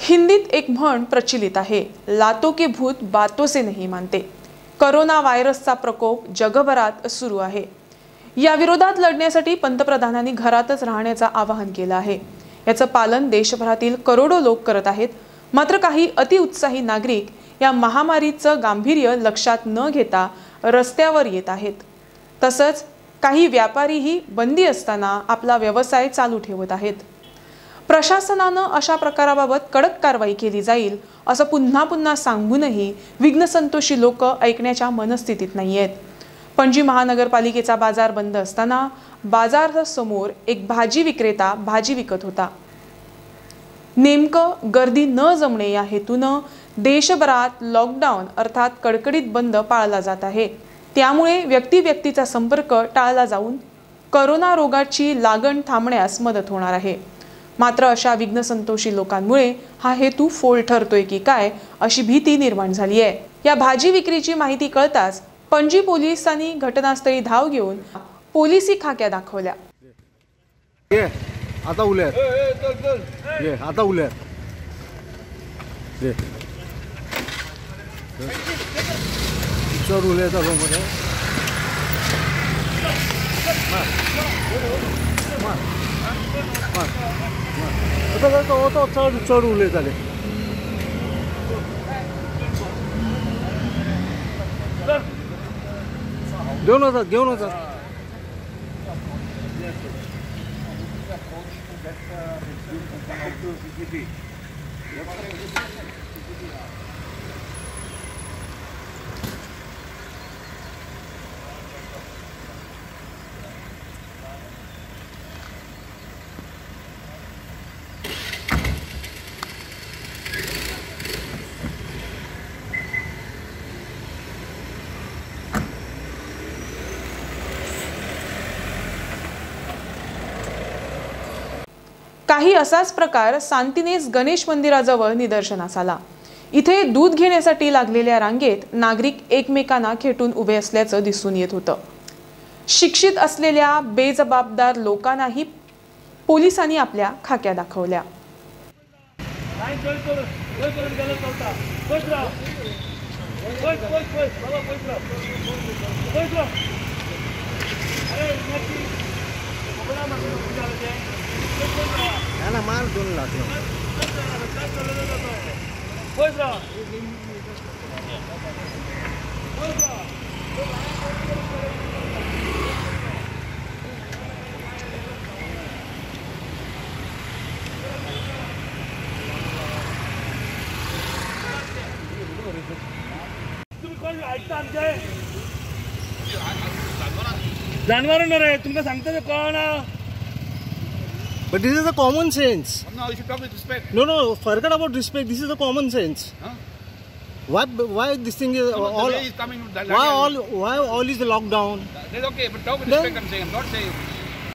हिंदीत एक म्हण प्रचलित आहे, लातों के भूत बातों से नहीं मानते। कोरोना व्हायरसचा प्रकोप जगभरात सुरू आहे। या विरोधात लढण्यासाठी पंतप्रधानांनी घरातच राहण्याचं आवाहन केलं आहे। याचं पालन देशभरातील करोडो लोक करत आहेत। मात्र काही अतिउत्साही नागरिक या महामारीचं गांभीर्य लक्षात न घेता रस्त्यावर येत आहेत। तसंच काही व्यापारीही बंदी असताना आपला व्यवसाय चालू ठेवत आहेत। प्रशासनानं अशा प्रकाराबाबत कडक कारवाई केली जाईल असं पुन्हा पुन्हा सांगूनही विघ्नसंतोषी लोक ऐकण्याच्या मनस्थितीत नाहीयेत। पणजी महानगरपालिकेचा बाजार बंद असताना बाजारासमोर एक भाजी विक्रेता भाजी विकत होता। नेमकं गर्दी न जमणे या हेतूनं देशभरात लॉकडाऊन अर्थात कडकडीत बंद पाळला जात आहे। त्यामुळे व्यक्ती-व्यक्तीचा संपर्क टाळला जाऊन कोरोना रोगाची लागण थांबण्यास मदत होणार आहे। मात्र अशा विघ्नसंतोषी लोकांमुळे हा हेतू फोल ठरतोय की काय अशी भीती निर्माण झाली आहे। या भाजी विक्रीची माहिती कळताच पणजी पोलिसांनी घटनास्थळी धाव घेऊन पोलिसी खाक्या दाखवल्या। आता उलट आता उलट चढ उलट चढ उले झाले घेऊन होता काही असाच प्रकार सांतिनेज गणेश मंदिराजवळ निदर्शनास आला। इथे दूध घेण्यासाठी लागलेल्या रांगेत नागरिक एकमेकांना खेटून उभे असल्याचं दिसून येत होतं। शिक्षित असलेल्या बेजबाबदार लोकांनाही पोलिसांनी आपल्या खाक्या दाखवल्या। ना मार दोन लाख जानवरांवर आहे तुमका सांगता कोण। But this is a common sense. No, you should talk with respect. No, forget about respect. This is a common sense. Huh? Why this thing is No, all? the way is coming. Why all is the lockdown? That's okay, but talk with respect. I'm saying. I'm not saying.